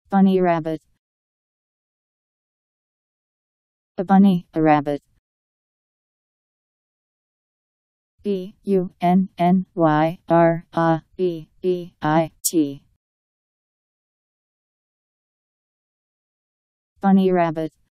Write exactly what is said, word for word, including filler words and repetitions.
Bunny rabbit. A bunny, a rabbit. B U N N Y R A B E I T. Bunny rabbit.